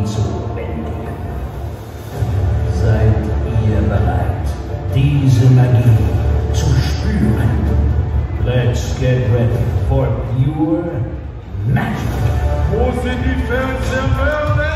zu bändigen. Seid ihr bereit, diese Magie zu spüren? Let's get ready for pure magic. Wo sind die Fans der Merlin?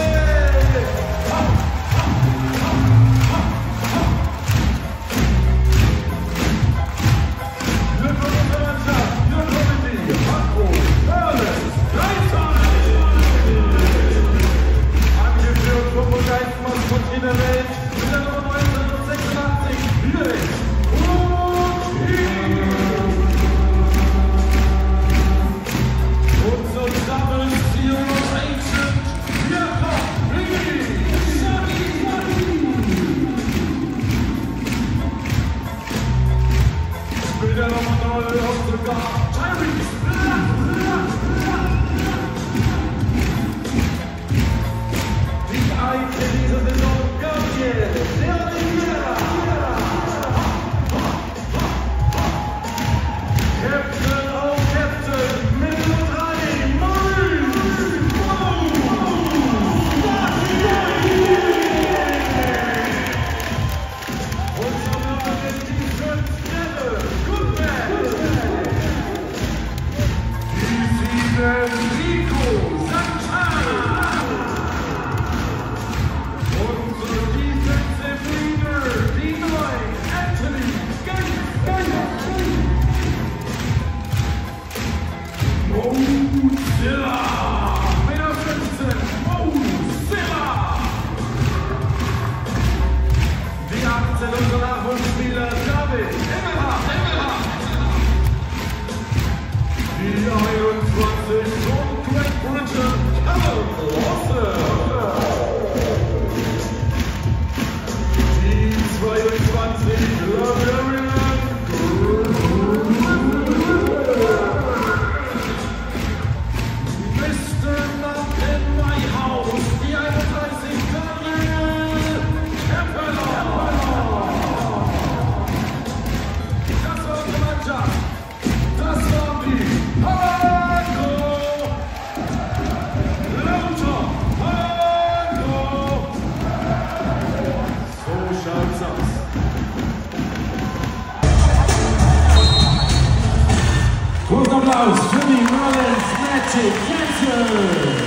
Applaus für die Merlin's Magic Dancers!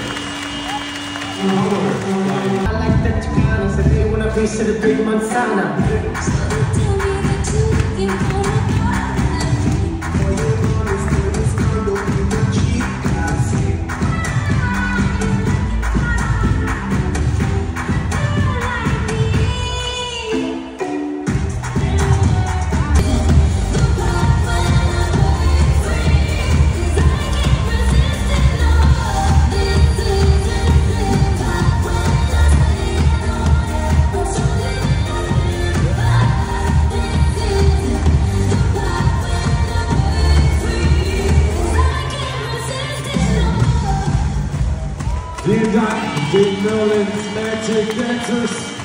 I like that Chicana, said they want a piece of the big manzana. Vielen Dank, den Merlin's Magic Dancers.